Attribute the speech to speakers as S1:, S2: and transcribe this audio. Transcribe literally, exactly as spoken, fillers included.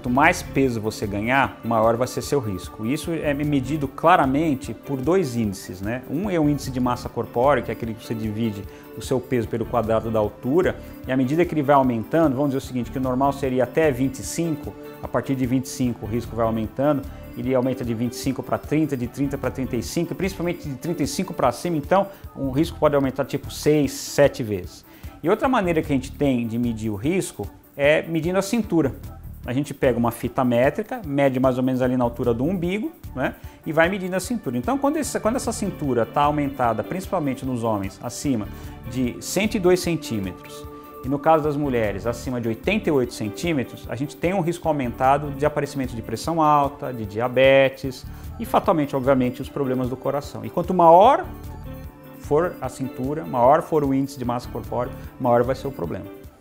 S1: quanto mais peso você ganhar, maior vai ser seu risco. Isso é medido claramente por dois índices, né? Um é o índice de massa corpórea, que é aquele que você divide o seu peso pelo quadrado da altura, e à medida que ele vai aumentando, vamos dizer o seguinte, que o normal seria até vinte e cinco, a partir de vinte e cinco o risco vai aumentando, ele aumenta de vinte e cinco para trinta, de trinta para trinta e cinco, e principalmente de trinta e cinco para cima, então o risco pode aumentar tipo seis, sete vezes. E outra maneira que a gente tem de medir o risco é medindo a cintura. A gente pega uma fita métrica, mede mais ou menos ali na altura do umbigo, né, e vai medindo a cintura. Então, quando, esse, quando essa cintura está aumentada, principalmente nos homens, acima de cento e dois centímetros, e no caso das mulheres, acima de oitenta e oito centímetros, a gente tem um risco aumentado de aparecimento de pressão alta, de diabetes e, fatalmente, obviamente, os problemas do coração. E quanto maior for a cintura, maior for o índice de massa corpórea, maior vai ser o problema.